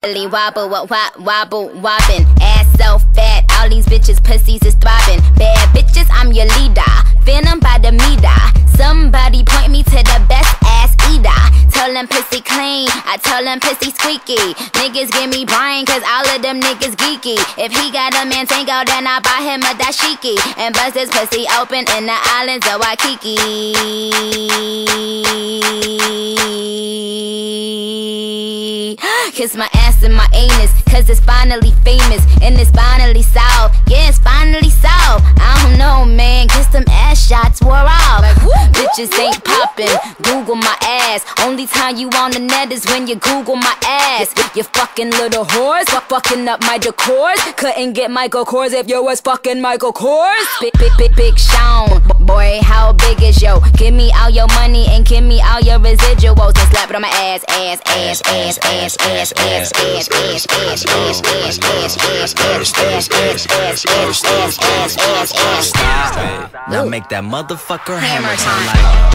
Wobble, wobble, wobbin'. Ass so fat, all these bitches pussies is throbbing. Bad bitches, I'm your leader. Venom by the meter. Somebody point me to the best ass eater. Tell them pussy clean, I tell them pussy squeaky. Niggas give me brain, cause all of them niggas geeky. If he got a Mantango, then I buy him a dashiki. And bust his pussy open in the islands of Waikiki. Kiss my ass and my anus, cause it's finally famous. And it's finally solved, yeah, it's finally solved. I don't know, man, cause them ass shots wore off. Bitches ain't poppin', Google my ass. Only time you on the net is when you Google my ass. You fucking little whores, fucking up my decors. Couldn't get Michael Kors if you was fucking Michael Kors. Big Sean, boy, how big is yo? Give me all your money and give me all your residuals. And slap it on my ass, ass, ass, ass, ass, ass, ass, ass, ass, ass, ass, ass, ass, ass, ass, ass, ass. Now make that motherfucker hammer time like